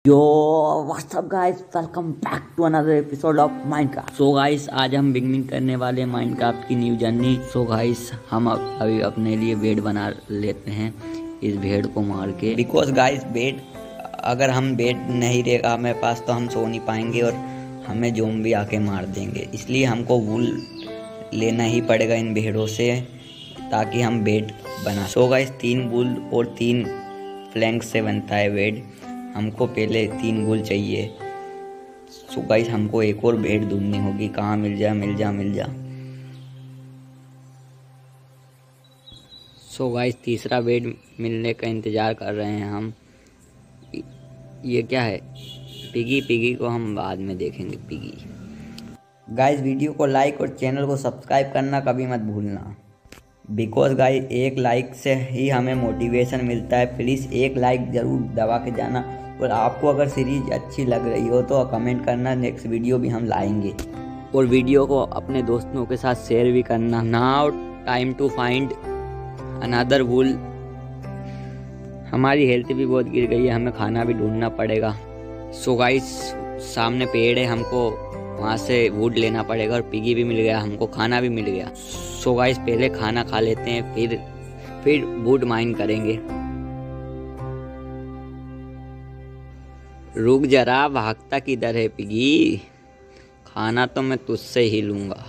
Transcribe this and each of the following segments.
Yo what's up guys, welcome back to another episode of Minecraft. So guys, आज हम beginning करने वाले Minecraft की न्यू जर्नी। सो गाइस, हम अभी अपने लिए बेड बना लेते हैं इस भेड़ को मार के। बिकॉज गाइस, बेड अगर हम बेड नहीं रहेगा हमारे पास तो हम सो नहीं पाएंगे और हमें ज़ॉम्बी आके मार देंगे। इसलिए हमको वूल लेना ही पड़ेगा इन भेड़ों से ताकि हम बेड बना। सो गाइस, 3 वूल और 3 फ्लैंक से बनता है बेड। हमको पहले 3 वूल चाहिए। सो गाइस, हमको एक और बेड ढूंढनी होगी। कहाँ मिल जा। सो गाइस, तीसरा बेड मिलने का इंतज़ार कर रहे हैं हम। ये क्या है? पिगी को हम बाद में देखेंगे। पिगी गाइस, वीडियो को लाइक और चैनल को सब्सक्राइब करना कभी मत भूलना। बिकॉज गाइस, एक लाइक से ही हमें मोटिवेशन मिलता है। प्लीज़ एक लाइक ज़रूर दबा के जाना। और आपको अगर सीरीज अच्छी लग रही हो तो कमेंट करना, नेक्स्ट वीडियो भी हम लाएंगे। और वीडियो को अपने दोस्तों के साथ शेयर भी करना। Now time to find another wool. हमारी हेल्थ भी बहुत गिर गई है, हमें खाना भी ढूंढना पड़ेगा। सो गाइस, सामने पेड़ है, हमको वहाँ से वुड लेना पड़ेगा। और पिगी भी मिल गया, हमको खाना भी मिल गया। सो गाइस, पहले खाना खा लेते हैं, फिर वुड माइन करेंगे। रुक जरा, भागता किधर है पिगी? खाना तो मैं तुझसे ही लूंगा।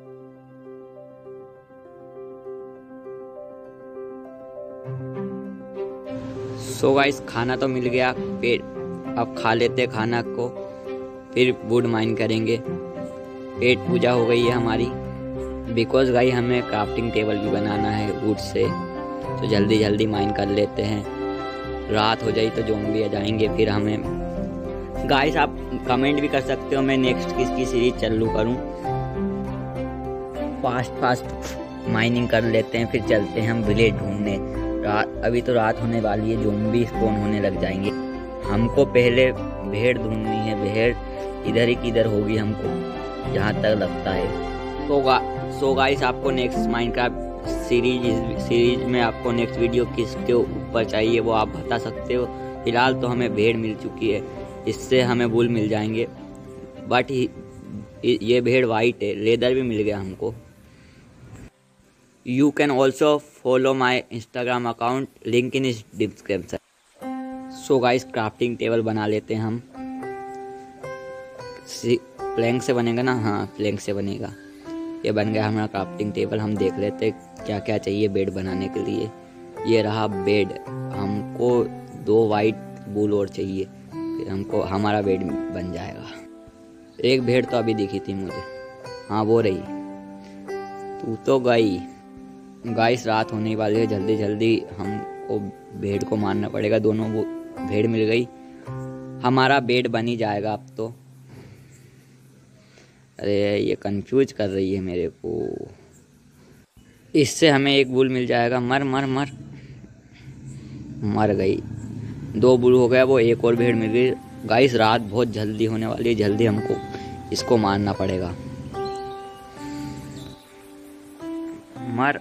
सो गाइस, खाना तो मिल गया, अब खा लेते खाना को, फिर वुड माइन करेंगे। पेट पूजा हो गई है हमारी। बिकॉज गाइस, हमें क्राफ्टिंग टेबल भी बनाना है वुड से, तो जल्दी माइन कर लेते हैं। रात हो जाए तो ज़ॉम्बी आ जाएंगे फिर हमें। गाइस, आप कमेंट भी कर सकते हो मैं नेक्स्ट किसकी सीरीज चालू करूं। फास्ट माइनिंग कर लेते हैं, फिर चलते हैं हम विलेज ढूंढने। अभी तो रात होने वाली है, ज़ॉम्बी स्पॉन होने लग जाएंगे। हमको पहले भेड़ ढूंढनी है। भेड़ इधर ही किधर होगी हमको, जहाँ तक लगता है। सो गाइस, आपको नेक्स्ट माइनक्राफ्ट सीरीज में आपको नेक्स्ट वीडियो किसके ऊपर चाहिए वो आप बता सकते हो। फिलहाल तो हमें भेड़ मिल चुकी है, इससे हमें वूल मिल जाएंगे। बट ये भेड़ वाइट है, लेदर भी मिल गया हमको। You can also follow my Instagram account, link in इस description. So guys, crafting table बना लेते हैं हम। प्लैंक से बनेगा ना? हाँ, प्लैंक से बनेगा। ये बन गया हमारा क्राफ्टिंग टेबल। हम देख लेते क्या क्या चाहिए बेड बनाने के लिए। ये रहा बेड। हमको 2 वाइट वूल और चाहिए, फिर हमको हमारा बेड बन जाएगा। एक भेड़ तो अभी दिखी थी मुझे। हाँ, वो रही। तू तो गई। गाइस, रात होने वाली है, जल्दी हमको भेड़ को मारना पड़ेगा। दोनों वो भेड़ मिल गई, हमारा बेड बन ही जाएगा अब तो। अरे, ये कंफ्यूज कर रही है मेरे को। इससे हमें एक वूल मिल जाएगा। मर गई। 2 वूल हो गया, वो एक और भेड़ मिल गई। गाइस, रात बहुत जल्दी होने वाली है, जल्दी हमको इसको मारना पड़ेगा। मर।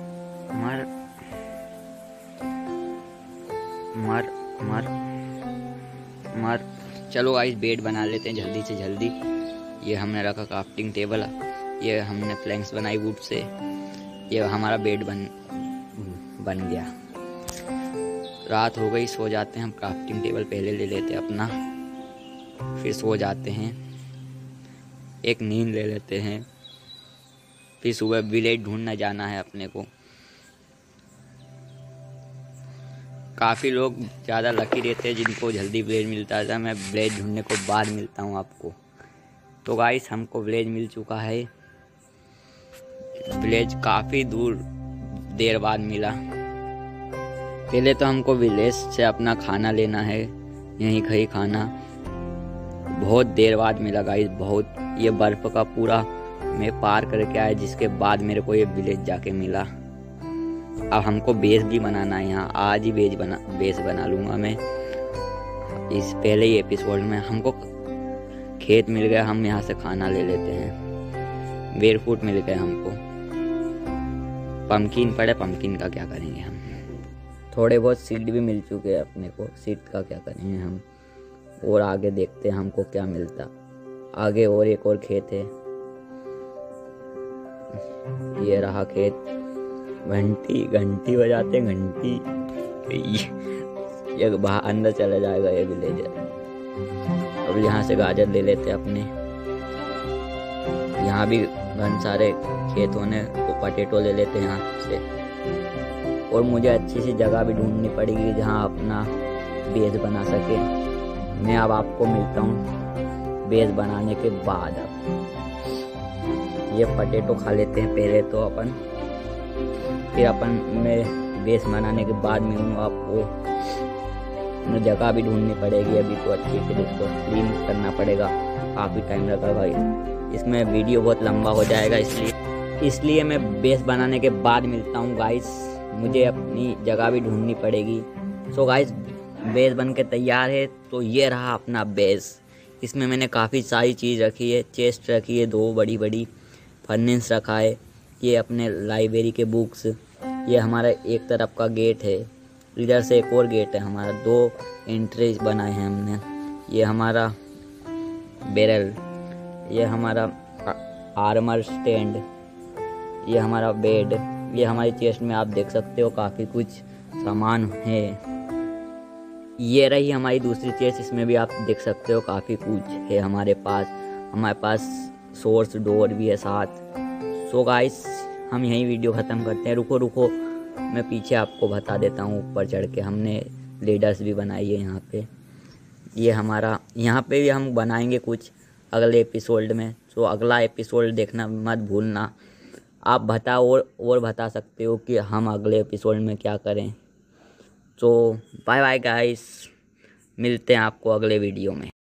चलो गाइस, बेड बना लेते हैं जल्दी से जल्दी। ये हमने रखा क्राफ्टिंग टेबल, ये हमने प्लैंक्स बनाई वुड से। ये हमारा बेड बन गया। रात हो गई, सो जाते हैं हम। क्राफ्टिंग टेबल पहले ले लेते हैं अपना, फिर सो जाते हैं। एक नींद ले लेते हैं, फिर सुबह विलेज ढूंढना जाना है अपने को। काफ़ी लोग ज़्यादा लकी रहते हैं जिनको जल्दी विलेज मिलता है। मैं विलेज ढूंढने को बाद मिलता हूँ आपको। तो गाइस, हमको विलेज मिल चुका है। विलेज काफ़ी देर बाद मिला। पहले तो हमको विलेज से अपना खाना लेना है, यहीं कहीं खाना। बहुत देर बाद मिला गाइस, बहुत। ये बर्फ़ का पूरा मैं पार करके आया, जिसके बाद मेरे को ये विलेज जाके मिला। अब हमको बेस भी बनाना है यहाँ। आज ही बेस बना लूँगा मैं। इस पहले ही एपिसोड में हमको खेत मिल गया, हम यहाँ से खाना ले लेते हैं। बेरफुट मिल गया हमको। पम्पकिन पड़े, पम्पकिन का क्या करेंगे हम। थोड़े बहुत सीड भी मिल चुके हैं अपने को। सीड का क्या करेंगे हम। और आगे देखते हैं हमको क्या मिलता। आगे और एक और खेत है, ये रहा खेत। घंटी घंटी बजाते हैं, घंटी। ये बाहर अंदर चला जाएगा ये विलेजर। अब यहाँ से गाजर ले लेते हैं अपने। यहाँ भी घन सारे खेत होने तो पटेटो ले लेते हैं यहाँ से। और मुझे अच्छी सी जगह भी ढूंढनी पड़ेगी जहाँ अपना बेस बना सके। मैं अब आपको मिलता हूँ बेस बनाने के बाद। अब ये पटेटो खा लेते हैं पहले तो अपन, फिर अपन में बेस बनाने के बाद मिलूँगा आपको। जगह भी ढूंढनी पड़ेगी अभी तो अच्छी, फिर इसको क्लीन करना पड़ेगा, काफ़ी टाइम लगेगा। इसमें वीडियो बहुत लंबा हो जाएगा, इसलिए मैं बेस बनाने के बाद मिलता हूँ गाइस। मुझे अपनी जगह भी ढूंढनी पड़ेगी। सो गाइस बेस बन के तैयार है। तो ये रहा अपना बेस। इसमें मैंने काफ़ी सारी चीज़ रखी है, चेस्ट रखी है 2 बड़ी बड़ी, फर्नेस रखा है, ये अपने लाइब्रेरी के बुक्स, ये हमारा एक तरफ का गेट है, इधर से एक और गेट है हमारा, 2 एंट्रीज बनाए हैं हमने। ये हमारा बैरल, ये हमारा आर्मर स्टैंड, ये हमारा बेड, ये हमारी चेस्ट में आप देख सकते हो काफ़ी कुछ सामान है। ये रही हमारी दूसरी चेस्ट, इसमें भी आप देख सकते हो काफ़ी कुछ है हमारे पास सोर्स डोर भी है साथ। सो गाइस हम यही वीडियो ख़त्म करते हैं। रुको मैं पीछे आपको बता देता हूँ। ऊपर चढ़ के हमने लेडर्स भी बनाई है यहाँ पे। ये हमारा यहाँ पे भी हम बनाएंगे कुछ अगले एपिसोड में। सो अगला एपिसोड देखना मत भूलना। आप और बता सकते हो कि हम अगले एपिसोड में क्या करें। सो बाय बाय गाइस, मिलते हैं आपको अगले वीडियो में।